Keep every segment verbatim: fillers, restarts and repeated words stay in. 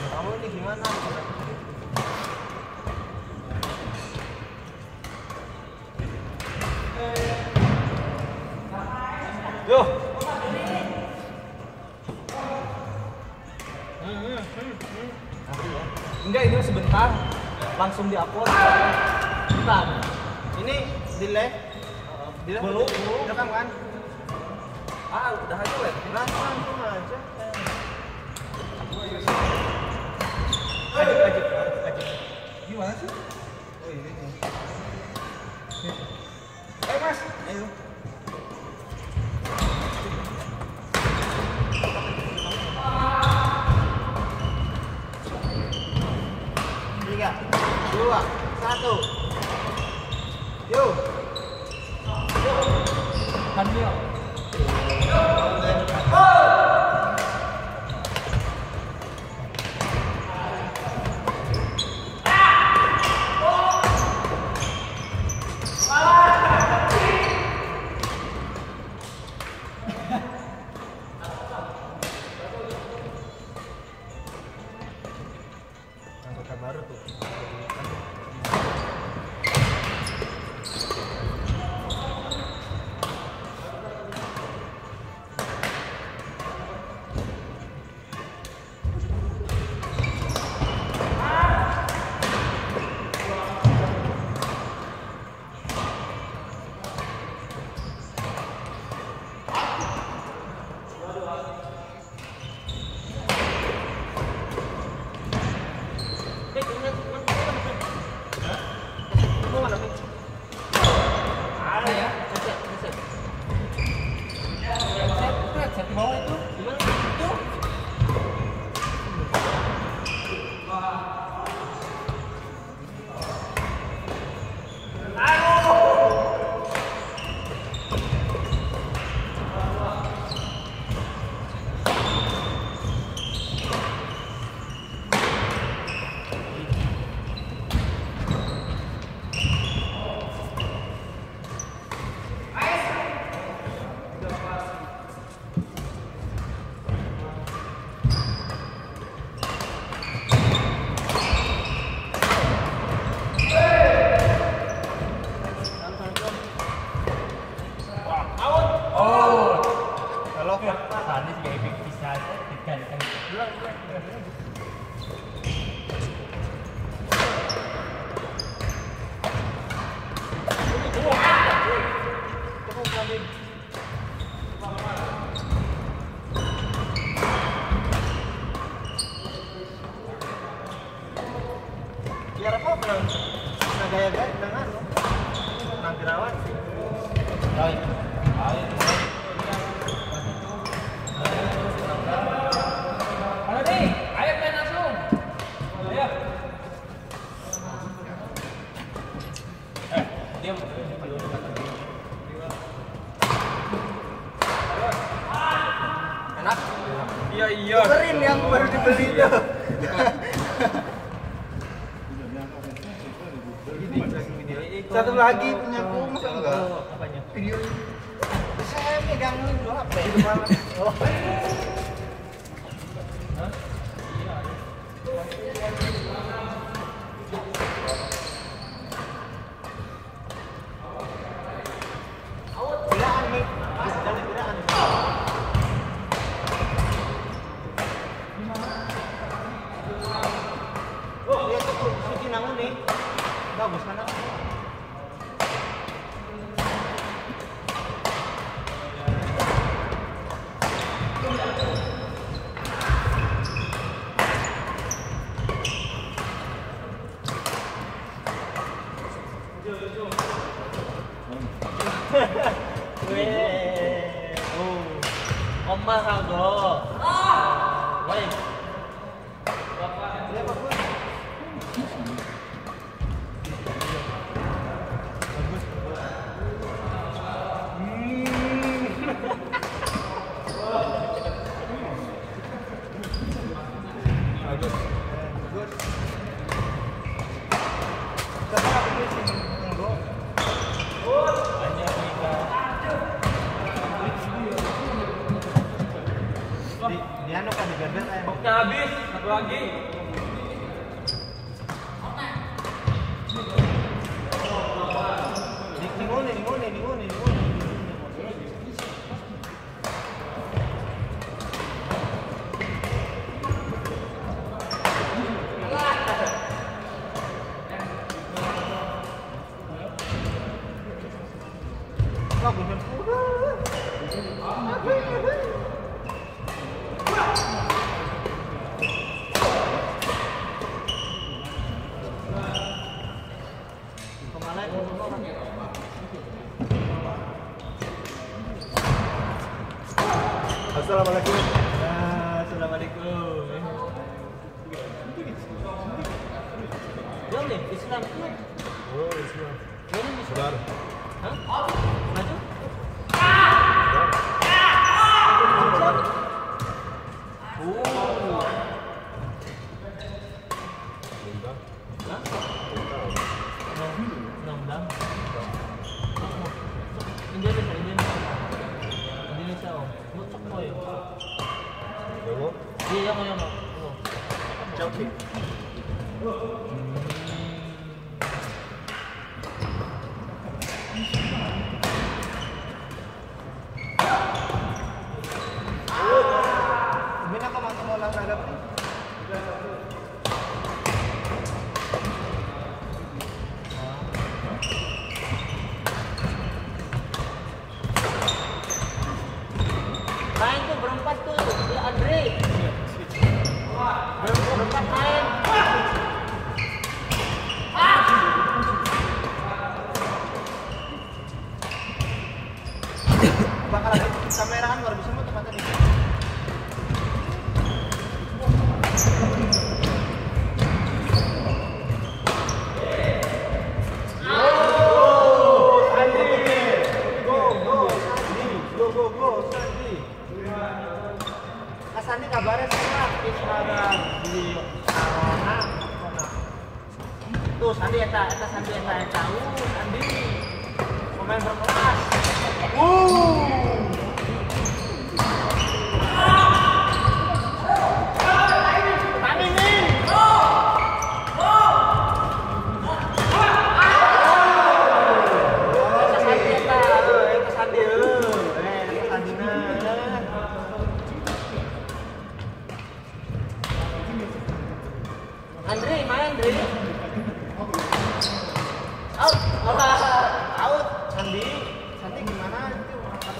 Kamu ini gimana? Yo. Hmm, hmm, hmm, hmm. Enggak, ini sebentar. Langsung di-upload. Bentar. Ini delay. Delay belum, belum. Rekam kan? Ah, udah aja, weh. Langsung langsung aja. Lanjut, lanjut, lanjut. Gimana sih? Oh, ini. Eh, Mas. Ayo. Tiga, dua, satu. Yuk. Yuk. Pandio. Baru tuh. Biar apa bilang nah gaya-gaya dengan nanti rawat sih. Baik. Baik. Halo nih, ayo main langsung. Ayo. Eh, diam. Enak? Iya iya. Keren yang baru dibeli itu. Satu lagi punya aku, masa enggak? Apanya? Video ini. Saya megang dulu H P di depan. Oh. Hah? Iya. Awat biraan nih. Jadi biraan. Oh, lihat tuh Suci Nangun nih. Bagus kan? 엄마 하고 아! 와이 Di, di anu kan di bebet aja. Boxnya habis, satu lagi. Di di ngone, di ngone, di ngone, di ngone. Lagu jemput. Assalamualaikum. Ah, Assalamualaikum. Belum nih, Islam. Oh, Islam. Belum nih. Saudara. Hah? Maju. Oh. Undang. Hah? Undang-undang. Indonesia, Indonesia. Indonesia, oh. Mucuk mo yun. Yogo. Iya, yang yang oh. Chelsea. Mina ka masuk olahraga pa. Main tuh berempat tuh, di Andre. Berempat main. Bakal ada kamerahan luar bisa mau tempatnya nih. Sandi kabarnya sekarang sekarang di Arona. Tuh Sandi eta, eta Sandi eta eta. Uh, Sandi pemain berkelas. Uh. Tadi nih. Eta Sandi eta, eta Sandi. Eh, eta Sandina. Andre, main Andre. Out, out, Sandi, Sandi gimana itu?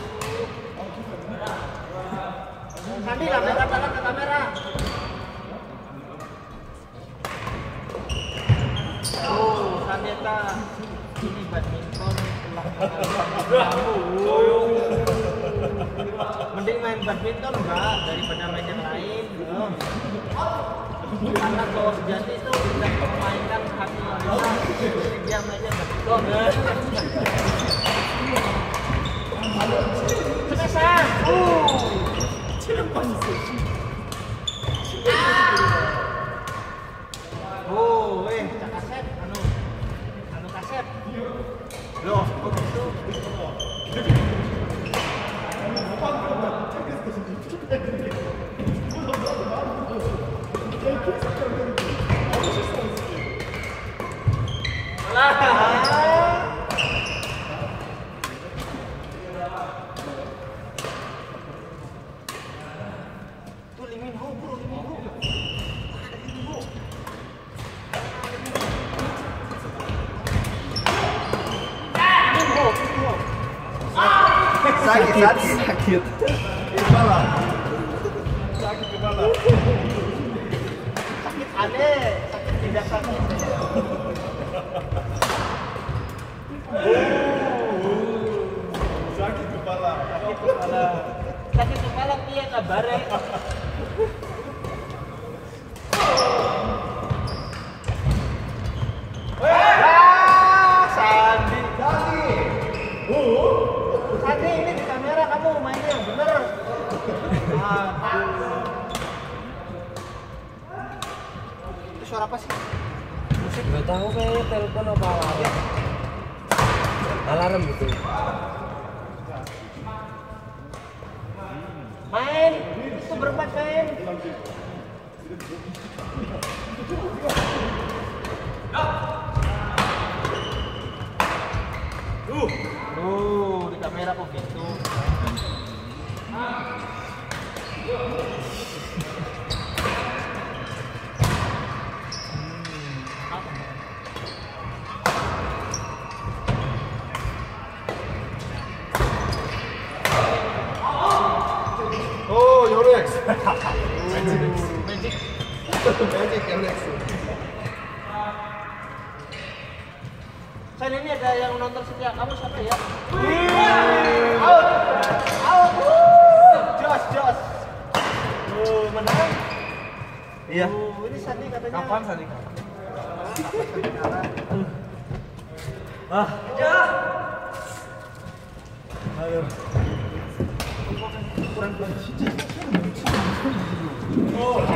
Sandi kamera, tangan ke kamera. Oh, Sandi eta ini badminton. Mending main badminton enggak daripada main yang lain. Karena kalau sejati itu tidak memainkan hati manusia, dia mainnya badminton. Kesan, uh, oh, eh, cak kaset, anu, anu kaset, loh, kok gitu? Tuh Limin Ho, bro, Limin Ho. Sakit, sakit, sakit. Kepala. Sakit kepala. Sakit aneh, sakit tidak sakit. Sakit kepala. Sakit kepala. Sakit kepala piye kabare? Ah, Sandi. Sandi. Uh. Sandi ini di kamera kamu mainnya yang bener. Aduh. Itu suara apa sih? Musik? Gak tahu kayaknya telepon apa alarm. Alarm gitu. Main. itu berempat main. Uh, uh, di kamera kok gitu. Oh, you're next. Magic. Magic, you're next. Saya ini ada yang nonton setia kamu siapa ya? Out, out, jos, jos. Oh, menang. Iya. Oh, ini Sandi katanya. Kapan Sandi? Ah, aja. Aduh. Kurang kurang. Oh,